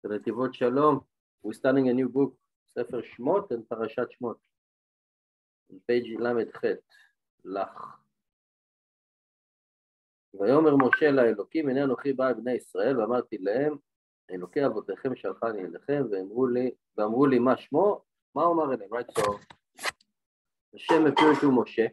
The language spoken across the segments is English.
Retivot Shalom. We're starting a new book, Sefer Shmot and Parashat Shmot. On page ל"ח, לך. ויאמר משה לאלוקים, הנה אנוכי בא אל בני ישראל, ואמרתי להם, אלוקי אבותיכם שלחני אליכם, ואמרו לי מה שמו, מה הוא אמר אליהם? Right, so Hashem appeared to Moshe,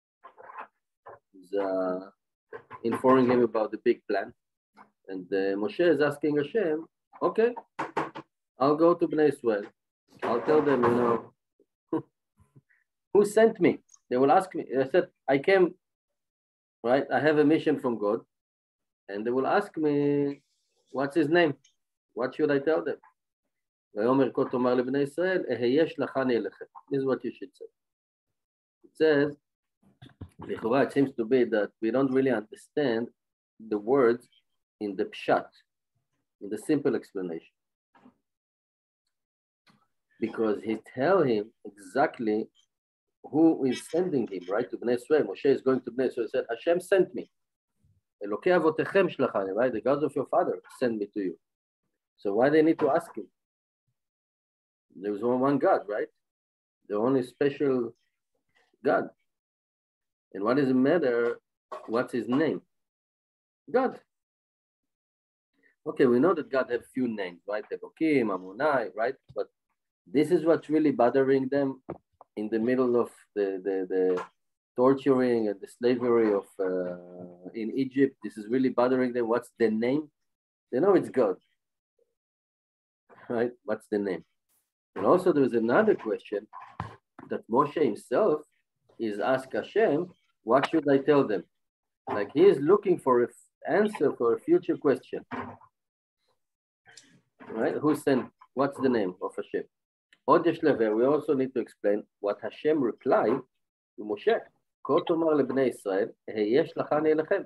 informing him about the big plan, and Moshe is asking Hashem, okay, I'll go to Bnei Israel, I'll tell them, you know, who sent me? They will ask me. I said, I came, right? I have a mission from God. And they will ask me, what's his name? What should I tell them? ויאמר כה תאמר לבני ישראל, אהיה שלחני אליכם. This is what you should say. It says, לכאורה, it seems to be that we don't really understand the words in the pshat, in the simple explanation. Because he tell him exactly who is sending him, right, to Bnei Israel. Moshe is going to Bnei Israel. He said, Hashem sent me. Elokei avotechem shlachani, right? The gods of your father sent me to you. So why they need to ask him? There's only one God, right? The only special God. And what does it matter? What's his name? God. Okay, we know that God has few names, right? Elokim, Amunai, right? But this is what's really bothering them in the middle of the torturing and the slavery of in Egypt. This is really bothering them. What's the name? They know it's God, right? What's the name? And also there is another question that Moshe himself is asked Hashem, what should I tell them? Like he is looking for an answer for a future question, right? Who sent, what's the name of Hashem? We also need to explain what Hashem replied to Moshe. כה תאמר לבני ישראל, אהיה שלחני אליכם.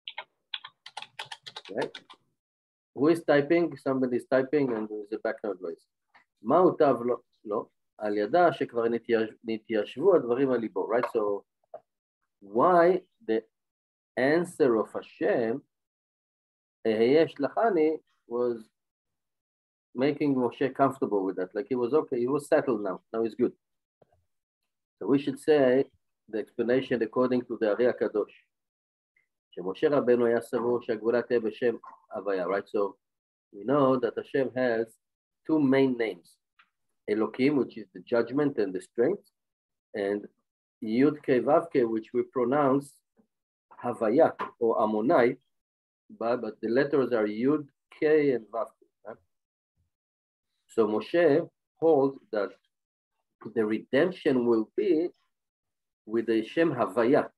Right? Who is typing? Somebody is typing and there is a background voice. מה הוטב לו? לא. על ידה שכבר נתיישבו הדברים על ליבו. Right? So, why the answer of Hashem, אהיה שלחני, was making Moshe comfortable with that. Like he was okay, he was settled now. Now he's good. So we should say the explanation according to the Ari HaKadosh. שמשה רבנו היה סבור שהגאולה תהיה בשם הוויה, right? So we know that Hashem has two main names. Elokim, which is the judgment and the strength, and Yud Kei Vav Kei, which we pronounce Havaya or Amonai, but the letters are Yud Kei and Vav Kei. So Moshe holds that the redemption will be with the Shem Havaya,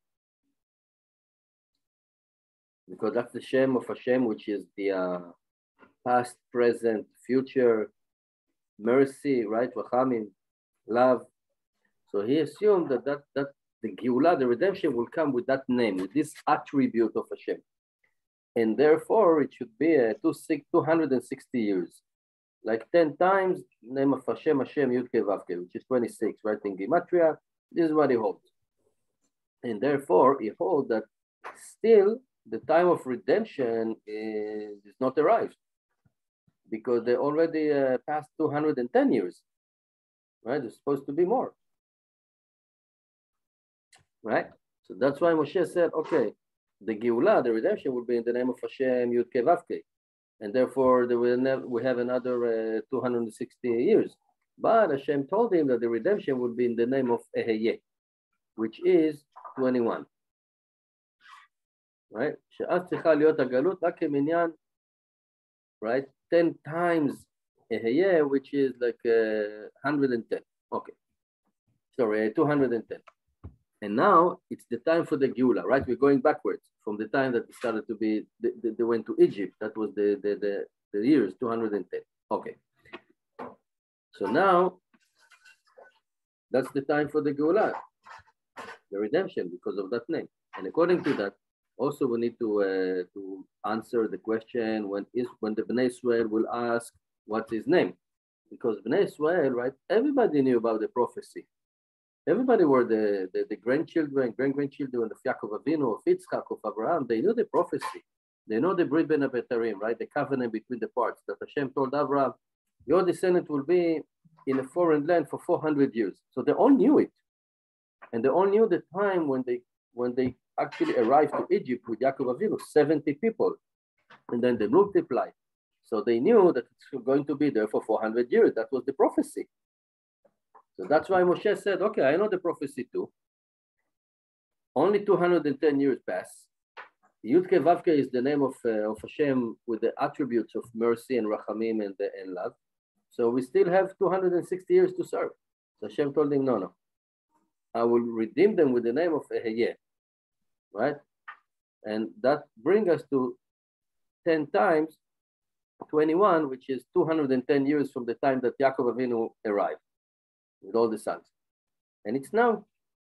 because that's the Shem of Hashem, which is the past, present, future, mercy, right? Vachamim, love. So he assumed that the Geulah, the redemption, will come with that name, with this attribute of Hashem, and therefore it should be 260 years. Like 10 times name of Hashem, Hashem, Yud Kei Vav Kei, which is 26, right? In Gematria, this is what he holds. And therefore, he holds that still the time of redemption is not arrived because they already passed 210 years, right? There's supposed to be more, right? So that's why Moshe said, okay, the Geulah, the redemption, will be in the name of Hashem, Yud Kei Vav Kei. And therefore, we have another 260 years. But Hashem told him that the redemption would be in the name of Eheye, which is 21. Right? Right? 10 times Eheye, which is like 110. Okay. Sorry, 210. And now it's the time for the Geulah, right? We're going backwards from the time that it started to be, they went to Egypt. That was the years, 210. Okay. So now, that's the time for the Geulah, the redemption, because of that name. And according to that, also we need to answer the question when the Bnei Israel will ask, what's his name? Because Bnei Israel, right, everybody knew about the prophecy. Everybody were the grandchildren, great-grandchildren of Yaakov Avinu, of Yitzchak, of Abraham. They knew the prophecy. They know the Brit Ben Abetarim, right? The covenant between the parts that Hashem told Abraham, your descendant will be in a foreign land for 400 years. So they all knew it. And they all knew the time when they actually arrived to Egypt with Yaakov Avinu, 70 people. And then they multiplied. So they knew that it's going to be there for 400 years. That was the prophecy. So that's why Moshe said, okay, I know the prophecy too. Only 210 years pass. Yudke Vavke is the name of Hashem with the attributes of mercy and rachamim and love. So we still have 260 years to serve. So Hashem told him, no. I will redeem them with the name of Eheyeh, right? And that brings us to 10 times 21, which is 210 years from the time that Yaakov Avinu arrived with all the sons. And it's now,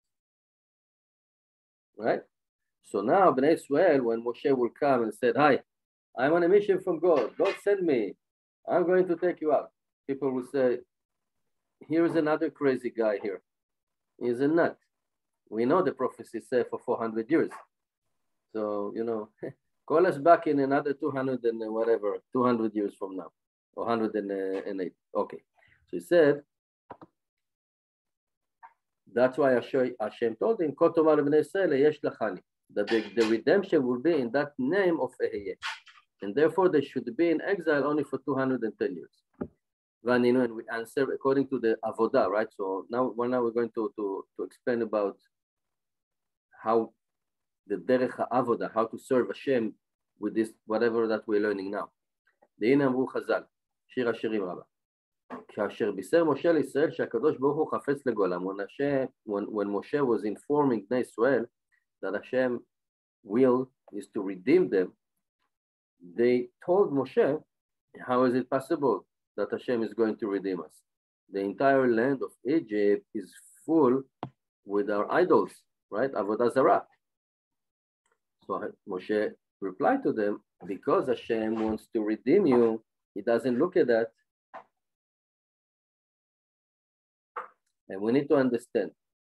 right? So now, Bnei Israel, when Moshe will come and said, hi, I'm on a mission from God. God send me. I'm going to take you out. People will say, here's another crazy guy here. He's a nut. We know the prophecy said for 400 years. So, call us back in another 200 and whatever, 200 years from now, or 108. Okay. So he said, that's why Hashem told him, that the redemption will be in that name of Eheyeh. And therefore they should be in exile only for 210 years. And we answer according to the Avodah, right? So now we're going to explain about how the Derech HaAvodah, how to serve Hashem with this, whatever that we're learning now. והנה אמרו חז"ל, שיר השירים רבה. כאשר בישר משה לישראל שהקדוש ברוך הוא חפץ לגולם, when Moshe was informing Bnei Israel that Hashem will is to redeem them, they told Moshe, how is it possible that Hashem is going to redeem us? The entire land of Egypt is full with our idols, right? Avodah Zarah. So Moshe replied to them, because Hashem wants to redeem you, he doesn't look at that. And we need to understand.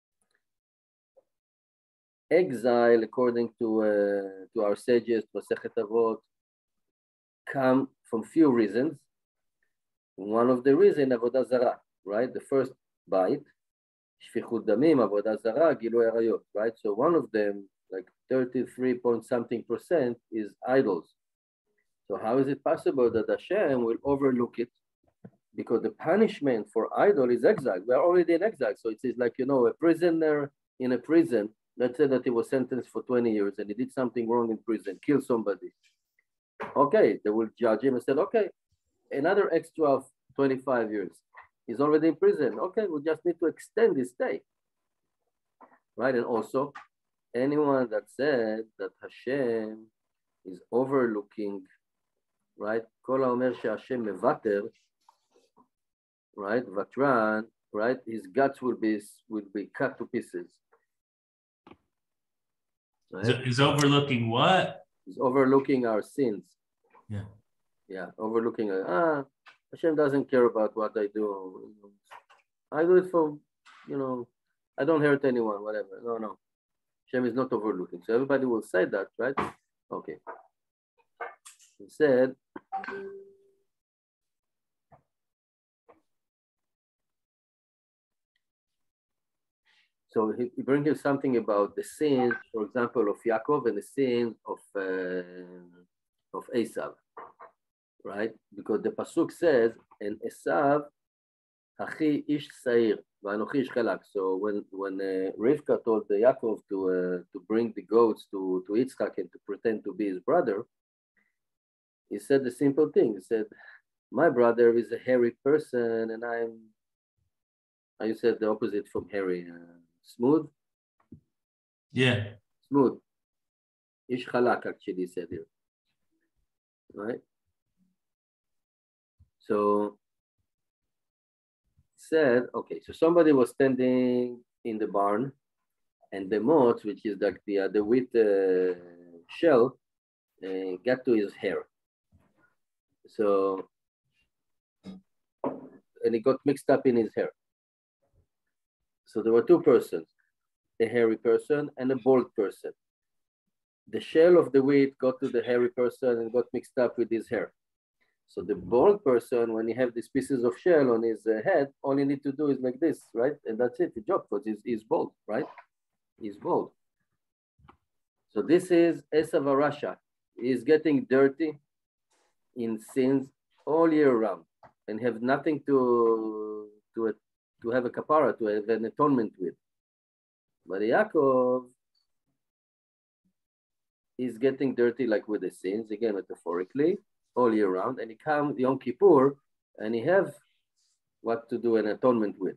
Exile, according to our sages, Masechet Avot, come from few reasons. One of the reasons, Avodah Zarah, right? The first bite, Shfichut Damim, Avodah Zarah, Gilui Arayot, right? So one of them, like 33 point something percent, is idols. So how is it possible that Hashem will overlook it? Because the punishment for idol is exile. We are already in exile. So it is like, a prisoner in a prison. Let's say that he was sentenced for 20 years and he did something wrong in prison, killed somebody. Okay, they will judge him and say, okay, another extra of 25 years. He's already in prison. Okay, we just need to extend his stay. Right, and also, anyone that said that Hashem is overlooking, right? Kol haomer sheHashem mevater, right? Vatran, right? His guts will be cut to pieces. Right? He's overlooking what? He's overlooking our sins. Yeah. Yeah, overlooking. Hashem doesn't care about what I do. I do it for, I don't hurt anyone, whatever. No. Hashem is not overlooking. So everybody will say that, right? Okay. He said, so he brings you something about the sins, for example, of Yaakov and the sins of Esav, right? Because the pasuk says, "And Esav, Hachi ish Sair, v'anochi ish Chalak." So when Rivka told Yaakov to bring the goats to Yitzchak and to pretend to be his brother, he said the simple thing. He said, "My brother is a hairy person, and you said the opposite from hairy." Smooth? Yeah. Smooth. Ish Chalak actually said here. Right? So said, okay, so somebody was standing in the barn and the moth, which is like the wheat shell, got to his hair. So, and it got mixed up in his hair. So there were two persons, a hairy person and a bald person. the shell of the wheat got to the hairy person and got mixed up with his hair. So the bald person, when he have these pieces of shell on his head, all he need to do is like this, right? And that's it, the job, because he's bald, right? He's bald. So this is Esav Rasha. He's getting dirty in sins all year round and have nothing to have a kapara, to have an atonement with. But Yaakov is getting dirty like with the sins, again metaphorically, all year round, and he comes Yom Kippur and he have what to do an atonement with.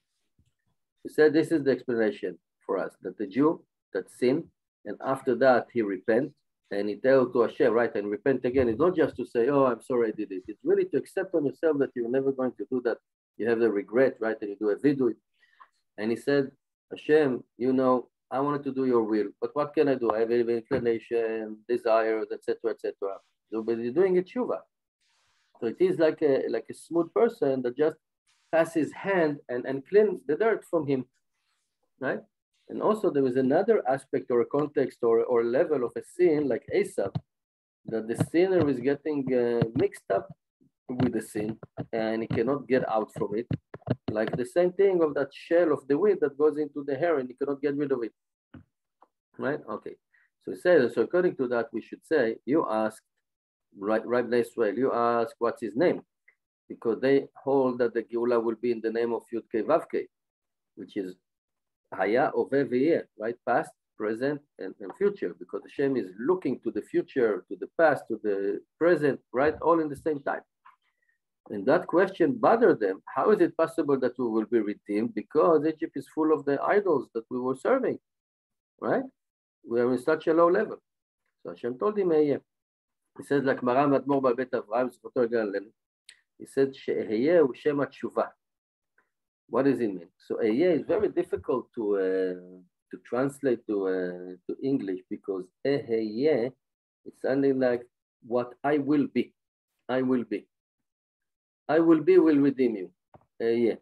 He said this is the explanation for us, that the Jew that sin, and after that he repent, and he tell to Hashem, right, and repent again. It's not just to say, oh, I'm sorry I did it. It's really to accept on yourself that you're never going to do that. You have the regret, right, and you do a vidu. And he said, Hashem, you know, I wanted to do your will, but what can I do? I have an inclination, desires, etc., etc. So, but you're doing it tshuva. So it is like a smooth person that just pass his hand and clean the dirt from him, right? And also there is another aspect or a context or level of a sin like Esav, that the sinner is getting mixed up with the sin and he cannot get out from it. Like the same thing of that shell of the wheat that goes into the hair and he cannot get rid of it, right? Okay, so he says, so according to that, we should say, you asked, right, Israel, you ask what's his name, because they hold that the Geula will be in the name of Yud Kei Vav Kei, which is Haya Ove V'yeh, right? Past, present, and future, because Hashem is looking to the future, to the past, to the present, right? All in the same time. And that question bothered them. How is it possible that we will be redeemed? Because Egypt is full of the idols that we were serving, right? We are in such a low level. So Hashem told him, He says, like Maram Admor Ba'bet Avraham, he said, She'ehiyeh hu Shem HaTshuvah. What does it mean? So Ehyeh is very difficult to translate to English, because Ehyeh is something like what I will be. I will be. I will be will redeem you. Ehyeh.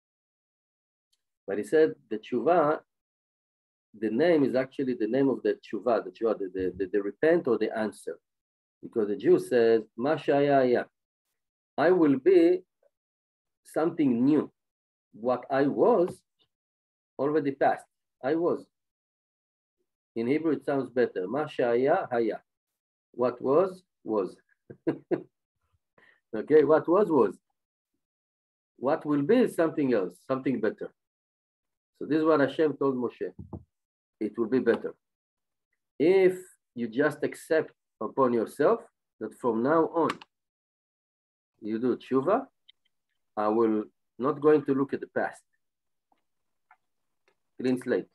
But he said the tshuva, the name is actually the name of the tshuva, the repent or the answer. Because the Jew says, Ma shaya. I will be something new. What I was already passed. I was. In Hebrew, it sounds better. Ma shaya haya. What was. Okay, what was. What will be is something else, something better. So this is what Hashem told Moshe. It will be better. If you just accept upon yourself that from now on you do tshuva, I will not going to look at the past. Clean slate.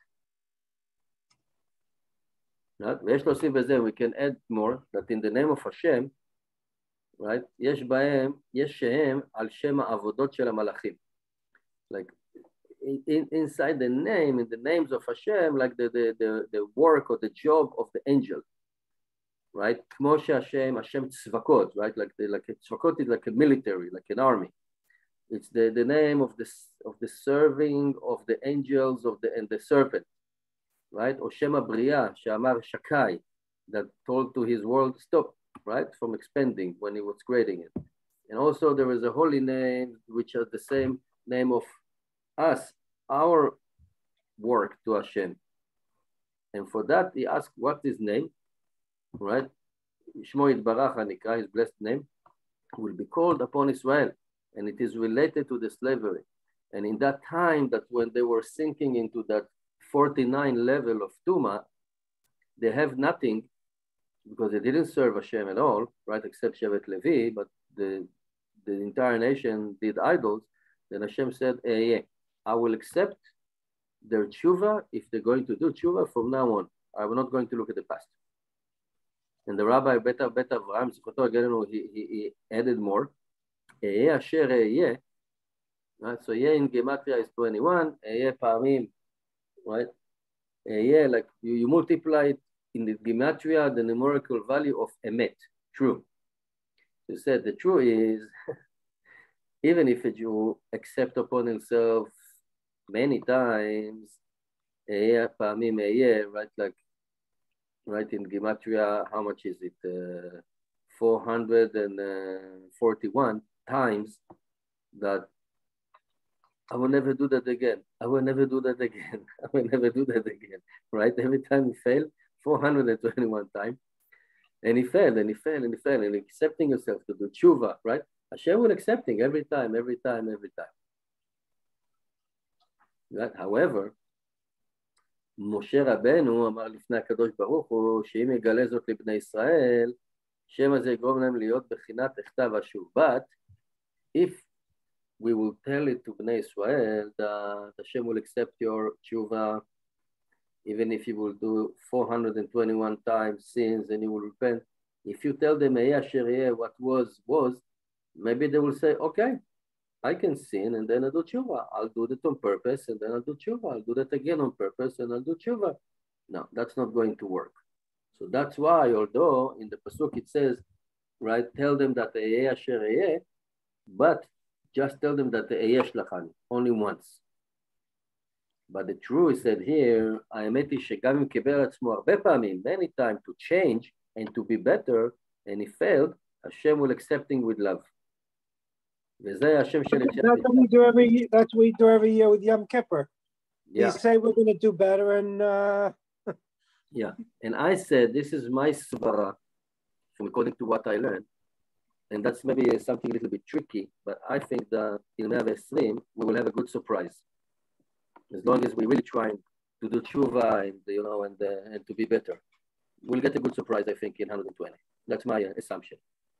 We can add more that in the name of Hashem, right? יש שהם על שם העבודות של המלאכים. Like inside the name, in the names of Hashem, like the work or the job of the angel, right? כמו שהשם צבקות, right? Like צבקות is like a military, like an army. It's the name of the serving of the angels and the serpent, right? Or Shem HaBriah, שאמר שקי, that told to his world stop, right? From expanding when he was creating it. And also there is a holy name, which is the same name of us, our work to Hashem. And for that, he asked, what is name, right? Shmo Yitbarach Hanikra, his blessed name, will be called upon Israel. And it is related to the slavery. And in that time, that when they were sinking into that 49 level of Tuma, they have nothing, because they didn't serve Hashem at all, right, except Shevet Levi, but the entire nation did idols. Then Hashem said, yeah, I will accept their tshuva if they're going to do tshuva from now on. I'm not going to look at the past. And the Rabbi Beta Avraham, he added more. Right? So in Gematria is 21, Pa'amim, right? Like you multiply it in the Gematria, the numerical value of Emet, true. You said the true is, even if a Jew accept upon himself many times, right? Like right? In Gematria, how much is it? 441 times that I will never do that again. I will never do that again. I will never do that again, right? Every time he failed, 421 times. And he failed, and he failed, and he failed, and accepting yourself to do tshuva, right? Hashem will accepting every time, every time, every time. Right? However, משה רבנו אמר לפני הקדוש ברוך הוא, שאם יגלה זאת לבני ישראל, שם הזה יגרום להם להיות בחינת הכתב השוב. But if we will tell it to בני ישראל, that Hashem will accept your tshuva, even if you will do 421 times sins and you will repent. If you tell them, what was, maybe they will say, okay, I can sin and then I'll do tshuva. I'll do it on purpose and then I'll do tshuva. I'll do that again on purpose and I'll do tshuva. No, that's not going to work. So that's why, although in the pasuk it says, right, tell them that but just tell them that only once. But the truth is said here, האמת היא שגם אם קיבל עצמו הרבה פעמים, many times to change and to be better, and he failed, Hashem will accepting with love. וזה השם של That's what we do every year. That's what we do every year with Yom Kippur. Yeah. We say we're going to do better, and Yeah, and I said this is my svara, from according to what I learned, and that's maybe something a little bit tricky, but I think that in 120 we will have a good surprise. As long as we're really trying to do tshuva and and to be better, we'll get a good surprise. I think in 120. That's my assumption.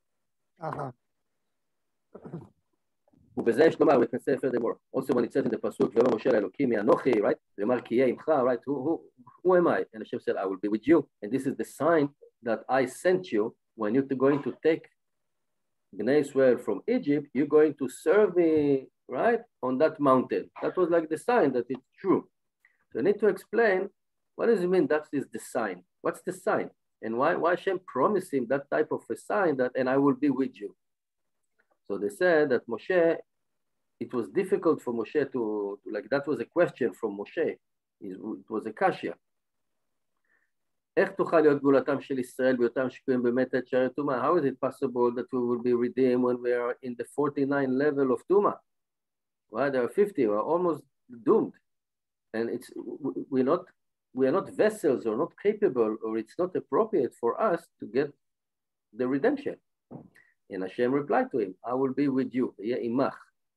ובזה יש לומר, we can say furthermore. Also when it says in the pasuk, ויאמר משה לאלוקים מי אנוכי, right? ויאמר כי יהיה עמך, right? Who am I? And Hashem said, I will be with you. And this is the sign that I sent you when you're going to take Bnei Israel from Egypt. You're going to serve me, right, on that mountain. That was like the sign that it's true. So I need to explain, what does it mean that is the sign? What's the sign? And why Hashem promised him that type of a sign that, and I will be with you. So they said that Moshe, it was difficult for Moshe to like, that was a question from Moshe. It was a kasha. איך תוכל להיות גאולתם של ישראל בהיותם שקועים באמת את שערי טומאה? How is it possible that we will be redeemed when we are in the 49 level of Tuma? Well, there are 50, we're almost doomed. And we are not vessels or not capable, or it's not appropriate for us to get the redemption. And Hashem replied to him, I will be with you. Imach.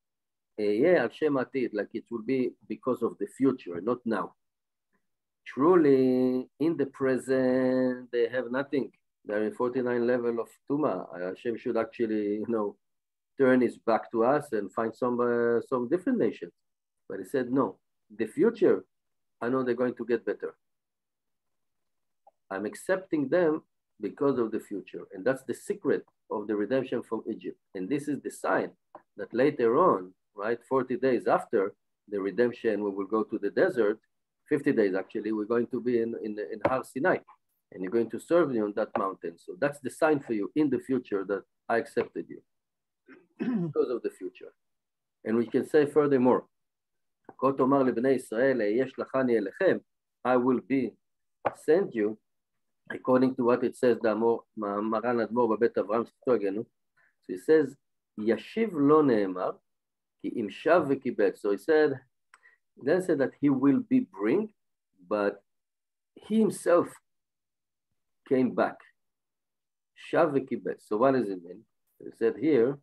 Like it will be because of the future, not now. Truly, in the present, they have nothing. They're in 49 level of Tuma. Hashem should actually, turn his back to us and find some different nations. But he said, no, the future, I know they're going to get better. I'm accepting them because of the future. And that's the secret of the redemption from Egypt. And this is the sign that later on, right, 40 days after the redemption, we will go to the desert, 50 days actually, we're going to be in Har Sinai, and you're going to serve me on that mountain. So that's the sign for you in the future that I accepted you because of the future. And we can say furthermore, I will be send you, according to what it says, Maran Admor Babet Avraham. So he says, Yashiv lo ne'emar, ki im shav v'kibet. So he said, then said that he will be bring, but he himself came back. Shav v'kibet. So what does it mean? He said here,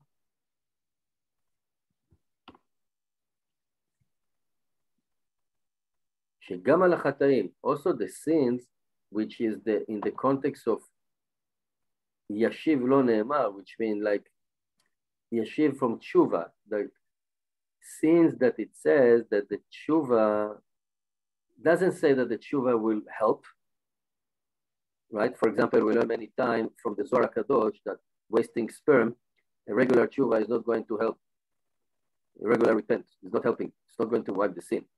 שגם על החטאים, also the sins, which is in the context of Yashiv lo ne'emar, which means like Yashiv from tshuva, the sins that it says that the tshuva doesn't say that the tshuva will help, right? For example, we learn many times from the Zohar Kadosh that wasting sperm, a regular tshuva is not going to help. A regular repent is not helping. It's not going to wipe the sin.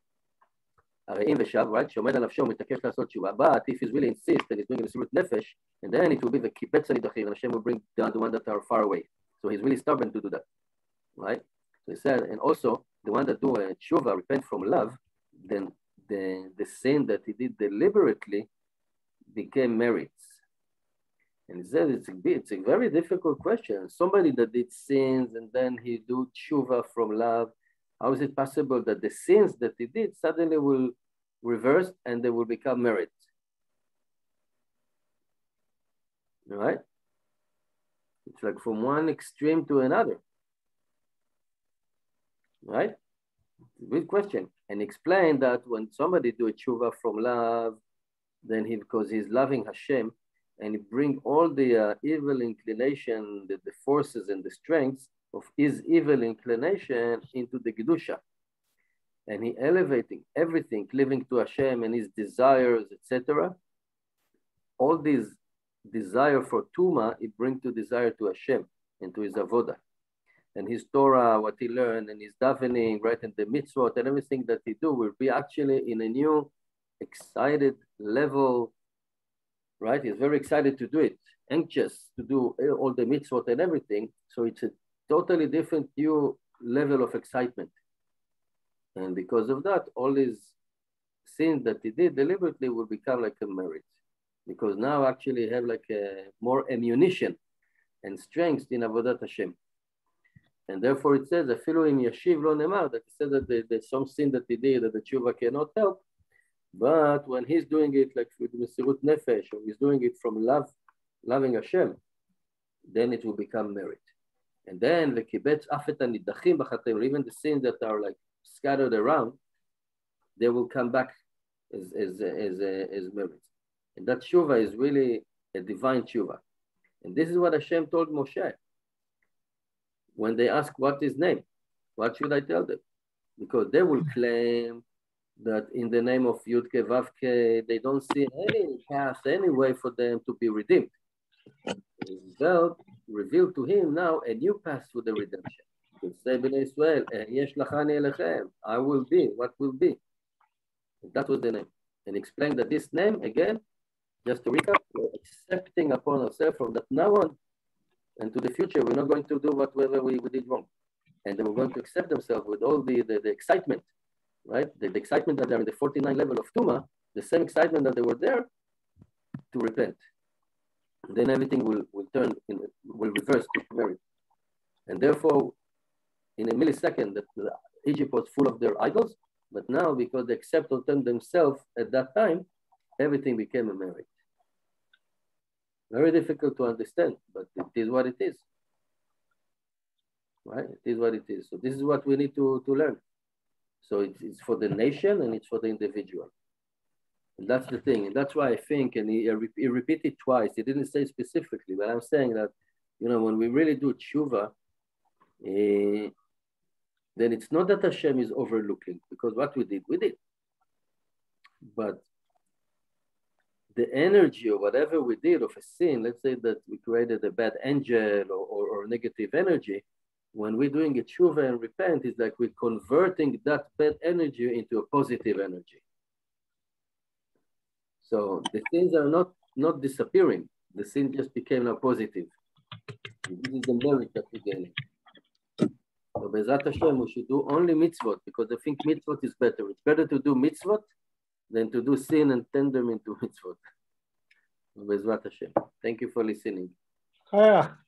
Right? But if he's really insist and he's doing a Mesirut Nefesh, and then it will be the Kibetz Nidachim, and Hashem will bring down the ones that are far away. So he's really stubborn to do that, right? So he said, and also the one that do a tshuva, repent from love, then the sin that he did deliberately, became merits? And he said it's a very difficult question. Somebody that did sins and then he do tshuva from love, how is it possible that the sins that he did suddenly will reverse and they will become merit? Right? It's like from one extreme to another. Right? Good question. And explain that when somebody do a tshuva from love, then because he's loving Hashem, and he bring all the evil inclination, the forces and the strengths of his evil inclination into the Kedusha. And he elevating everything, living to Hashem and his desires, etc. All these desire for Tuma, he bring to desire to Hashem and to his Avodah. And his Torah, what he learned, and his davening, right, and the mitzvot, and everything that he do will be actually in a new, excited level, right? He's very excited to do it, anxious to do all the mitzvot and everything. So it's a totally different new level of excitement. And because of that, all his sins that he did deliberately will become like a merit. Because now actually have like a more ammunition and strength in Avodat Hashem. And therefore it says, Afilu im yashiv lo nemar, that it says that there's some sin that he did that the tshuva cannot help. But when he's doing it like with Mesirut Nefesh, or he's doing it from love, loving Hashem, then it will become merit. And then the kibetz afet hanidachim b'chatem, even the sins that are like scattered around, they will come back as merit. And that tshuva is really a divine tshuva. And this is what Hashem told Moshe. When they ask what is name, what should I tell them? Because they will claim that in the name of Yudke Vavke, they don't see any path, any way for them to be redeemed. God revealed to him now a new path to the redemption. Say Bnei Israel, Yesh lachani elechem, I will be, what will be. And that was the name. And explained that this name, again, just to recap, we're accepting upon ourselves from that now on and to the future, we're not going to do whatever we did wrong. And then we're going to accept themselves with all the excitement, right? The excitement that they're in the 49 level of Tuma, the same excitement that they were there to repent. And then everything will reverse to merit. And therefore, in a millisecond, that Egypt was full of their idols, but now because they accepted themselves at that time, everything became a merit. Very difficult to understand, but it is what it is. Right? It is what it is. So this is what we need to learn. So it's for the nation and it's for the individual. And that's the thing. And that's why I think, and he repeated twice, he didn't say specifically, but I'm saying that, you know, when we really do tshuva, then it's not that Hashem is overlooking, because what we did. But the energy or whatever we did of a sin, let's say that we created a bad angel or negative energy, when we're doing a tshuva and repent, it's like we're converting that bad energy into a positive energy. So the sins are not disappearing. The sin just became now positive. And this is the merit that we're gaining. So Be'ezrat Hashem, we should do only mitzvot, because I think mitzvot is better. It's better to do mitzvot than to do sin and turn them into mitzvot. Be'ezrat Hashem. Thank you for listening.